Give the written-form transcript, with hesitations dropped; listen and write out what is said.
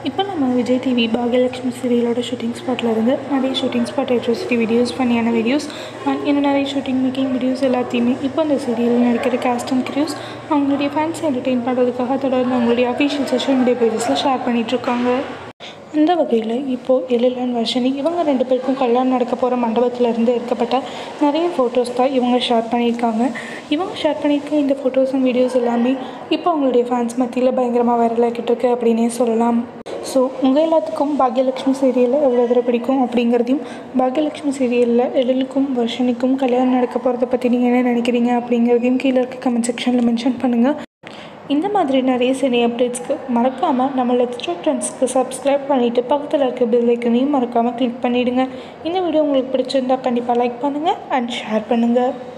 இப்போ நம்ம விஜய் டிவி பாக்யலக்ஷ்மி சீரியலோட ஷூட்டிங் ஸ்பாட்டில் இருந்து நிறைய ஷூட்டிங் ஸ்பாட் அட்ராசிட்டி வீடியோஸ் பண்ணியான வீடியோஸ் அண்ட் இன்னும் நிறைய ஷூட்டிங் மேக்கிங் வீடியோஸ் எல்லாத்தையுமே இப்போ அந்த சீரியலில் நடிக்கிற கேஸ்ட் அண்ட் க்ரூஸ் அவங்களுடைய ஃபேன்ஸ் என்டர்டெயின் பண்ணுறதுக்காக தொடர்ந்து அவங்களுடைய அஃபிஷியல் சோஷியல் மீடியா பேஜஸில் ஷேர் பண்ணிகிட்ருக்காங்க. அந்த வகையில் இப்போது எழில் அண்ட் வர்ஷினி இவங்க 2 பேருக்கும் கல்யாணம் நடக்க போகிற மண்டபத்திலேருந்து எடுக்கப்பட்ட நிறைய ஃபோட்டோஸ் தான் இவங்க ஷேர் பண்ணியிருக்காங்க. இவங்க ஷேர் பண்ணியிருக்க இந்த ஃபோட்டோஸ் அண்ட் வீடியோஸ் எல்லாமே இப்போ அவங்களுடைய ஃபேன்ஸ் மத்தியில் பயங்கரமாக வைரலாகிட்டு இருக்கு அப்படின்னே சொல்லலாம். ஸோ உங்கள் எல்லாத்துக்கும் பாக்யலக்ஷ்மி சீரியலில் எவ்வளோ தூரம் பிடிக்கும் அப்படிங்கிறதையும் பாக்யலக்ஷ்மி சீரியலில் எழிலுக்கும் வர்ஷினிக்கும் கல்யாணம் நடக்க போகிறத பற்றி நீங்கள் என்ன நினைக்கிறீங்க அப்படிங்கிறதையும் கீழே இருக்க கமெண்ட் செக்ஷனில் மென்ஷன் பண்ணுங்கள். இந்த மாதிரி நிறைய சினி அப்டேட்ஸ்க்கு மறக்காமல் நம்ம லெட்ஸ் டாக் ட்ரெண்ட்ஸ்க்கு சப்ஸ்கிரைப் பண்ணிவிட்டு பக்கத்தில் இருக்க பெல் ஐக்கனையும் மறக்காமல் கிளிக் பண்ணிவிடுங்க. இந்த வீடியோ உங்களுக்கு பிடிச்சிருந்தால் கண்டிப்பாக லைக் பண்ணுங்கள் அண்ட் ஷேர் பண்ணுங்கள்.